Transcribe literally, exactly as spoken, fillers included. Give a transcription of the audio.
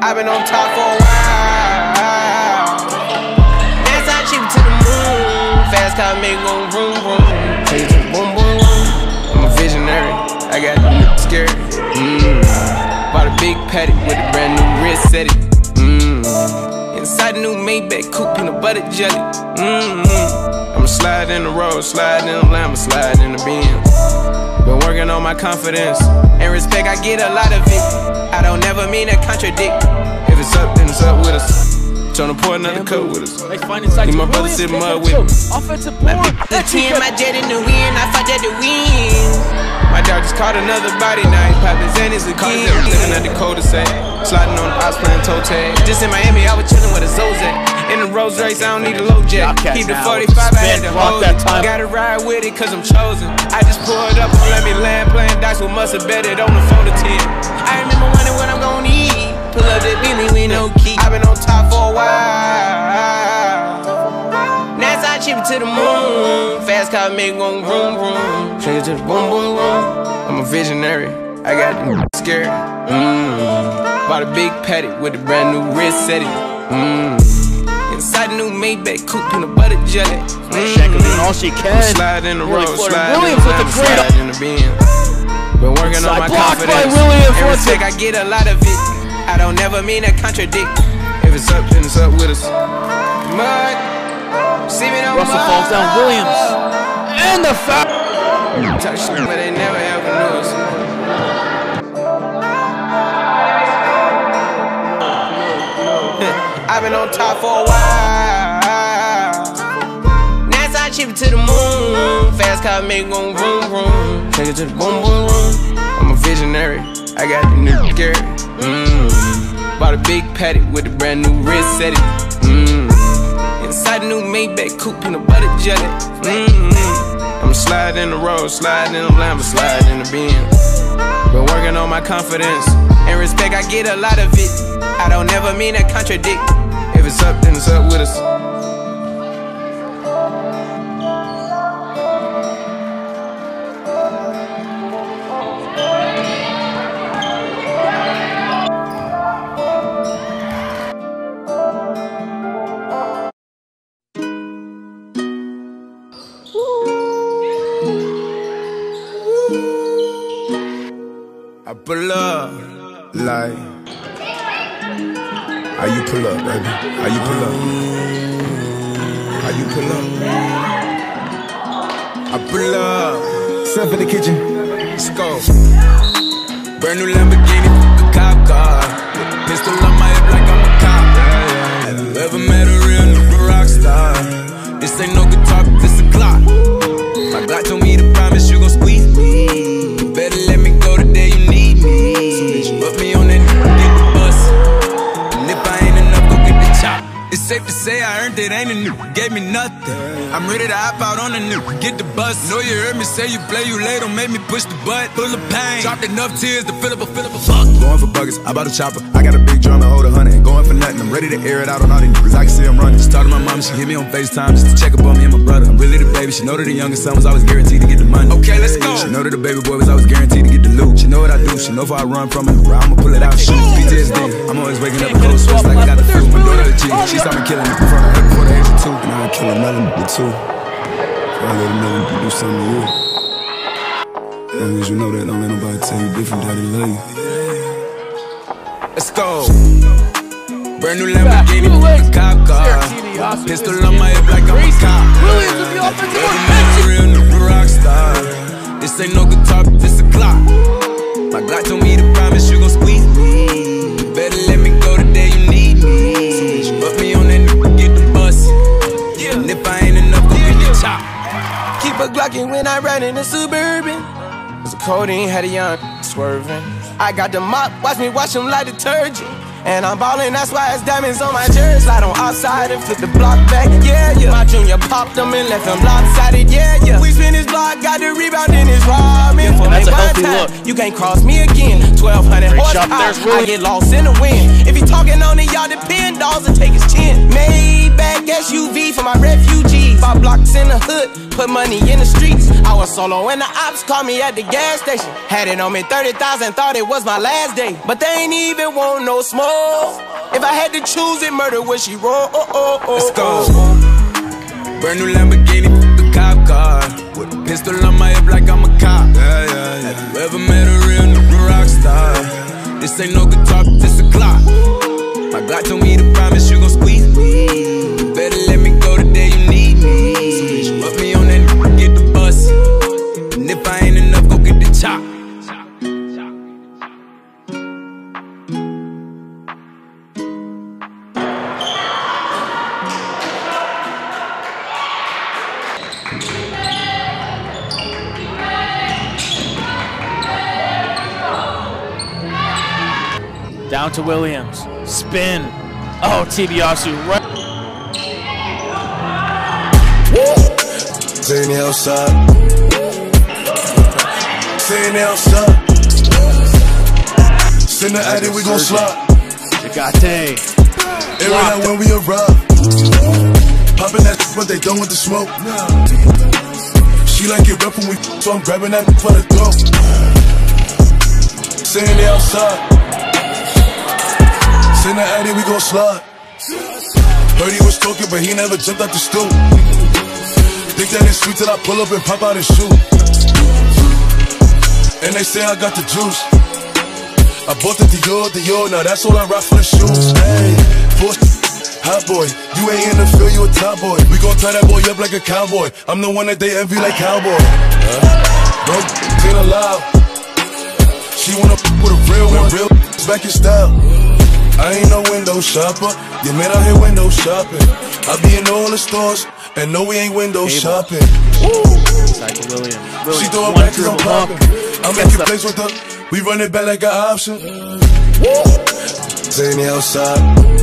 I've been on top for a while. Dance I chip to the moon. Fast car make go vroom vroom. Take it to the boom boom boom. I'm a visionary. I got the scared. Mmm. Bought a big paddock with a brand new wrist set it. Mmm. Inside the new Maybach coupe, peanut butter jelly. Mmm. I'ma slide in the road, slide in the Lambo, slide in the Benz. Been working on my confidence and respect. I get a lot of it. I don't never mean to contradict. If it's up, then it's up with us. Tryna pour another cup with us. Need my brother sit mud with me. Offensive board. The team, my jet in the wind. I fought at the wind. My dog just caught another body, now he's poppin' Xannies again. Living at the cul-de-sac, sliding on the ops playing toe tag. Just in Miami, I was chillin' with a Zozak. In the Rolls Royce, I don't need a low jack. Keep the forty-five, I had to hold it. Gotta ride with it, cause I'm chosen. I just pulled up, don't let me land, playing dice with mustard, bet it on the phone to ten. I remember wondering what I'm gon' eat. Pull up that Bentley with no key. I've been on top for a while. I chip it to the moon. Fast car make go vroom vroom. Take it to the boom boom boom. I'm a visionary. I got them scared. Mmm. Bought a big paddock with a brand new wrist set it. Mmm. Inside the new Maybach coupe, peanut butter jelly. Mmm. All she can. Slide in the road, really slide Williams in the with the great slide in the Benz. Been working on my confidence. And respect, I get a lot of it. I don't never mean to contradict. If it's up, then it's up with us. Mud. Russell falls down, Williams, and the foul. Touch shit, but they never ever knew us. I've been on top for a while. Now I chip it to the moon. Fast car make go vroom vroom. Take it to the boom boom boom. I'm a visionary. I got the new scared. Mmm. Bought a big paddock with a brand new wrist set it. Mmm. Inside the new Maybach coupe, peanut butter jelly. Mmm. I'ma slide in the road, slide in the Lambo, slide in the Benz. Been working on my confidence and respect. I get a lot of it. I don't never mean to contradict. If it's up, then it's up with us. I pull up, like, how you pull up, baby? How you pull up? How you pull up? I pull up. Step in the kitchen. Let's go. Brand new Lamborghini, a cop car. With a pistol on my hip like I'm a cop. Have you ever met a real new rock star? This ain't no guitar, but this a Glock. My Glock told me to promise you gon' squeeze me. You better let me go the day you need me. So bitch, put me on that get the bus. And if I ain't enough, go get the chop. It's safe to say I earned it, ain't a new, gave me nothing. I'm ready to hop out on the new, get the bus. Know you heard me say you play, you late, don't make me push the butt. Full of pain, dropped enough tears to fill up a, fill up a fuck. Going for buggers, I bought a chopper. I got a big drum to hold a hundred. Ain't going for nothing, I'm ready to air it out on all these niggas. I can see I'm running. Just talk to my mom, she hit me on FaceTime just to check up on me and my brother. I'm really the baby, she know that the youngest son was always guaranteed to get the money. Okay, let's go. She know that the baby boy was always guaranteed to get the loot. She know what I do, she know if I run from it, I'ma pull it out and shoot. P T S D, I'm always waking up a cold sweats like I got the flu. My daughter the G, she saw me killing me in front of her before the age of two. Now I kill another nigga too. I let him know to do something to you. As long as you know that, don't let nobody tell you different, daddy love you. Let's go. Brand new Lamborghini, a cop car. Pistol on my hip like I'm a cop. Williams with the offensive board. A real new rock star. This ain't no guitar, but this a Glock. My Glock told me to promise you gon' squeeze me. You better let me go the day you need me. So bitch, put me on that nigga, get the bus. And if I ain't enough, go get the chop. Keep a Glockin' when I ride in the Suburban. Cause the codeine had a young swerving. I got the mop, watch me wash them like detergent. And I'm ballin', that's why it's diamonds on my jersey. Slide on outside and flip the block back, yeah, yeah. My junior popped them and left them lopsided, yeah, yeah. We spin his block, got the rebound in his ramen. For That's me a one healthy time, look. you can't cross me again. twelve hundred horsepower, I get lost in the wind. If he talking on it, y'all depend, dolls and take his chin. Maybach S U V for my refugees. got blocks in the hood, put money in the streets. I was solo and the ops called me at the gas station. Had it on me thirty thousand, thought it was my last day. But they ain't even want no smoke. If I had to choose it, murder would she roll? Oh, oh, oh, Let's go. oh. Brand new Lamborghini, the cop car. With a pistol on my hip like I'm a cop. Yeah, yeah, yeah. Have you ever met a real new rock star? This ain't no guitar, this a clock. My God told me to promise you gon' squeeze me. You better let me go the day you need me. So bitch, put me on that n get the bus. And if I ain't enough, go get the chop. Down to Williams. Spin. Oh, Tibiasu. Right. Saying the outside. Saying the outside. Send the addy, we gon' slide. Jagate. Air it out when we arrive. Popping that but they done with the smoke. She like it rough when we so I'm grabbing that for the throat. Saying the outside. Send the addy, we gon' slide. Heard he was talking, but he never jumped out the stool. Think that it's sweet till I pull up and pop out his shoe. And they say I got the juice. I bought the Dior, Dior, now that's all I rock for the shoes. Hey, force hot boy, you ain't in the field, you a top boy. We gon' tie that boy up like a cowboy. I'm the one that they envy like cowboy. Huh? Bro, ain't allowed. She wanna with a real one, real back in style. I ain't no window shopper. You man out here window shopping. I be in all the stores and no, we ain't window Cable. shopping. Side to Williams. Williams. She throw it One back 'cause I'm dribble hook. popping. I'm Gets making up. plays with her. We run it back like an option. Saying the outside.